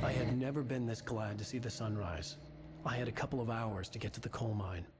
I had never been this glad to see the sunrise. I had a couple of hours to get to the coal mine.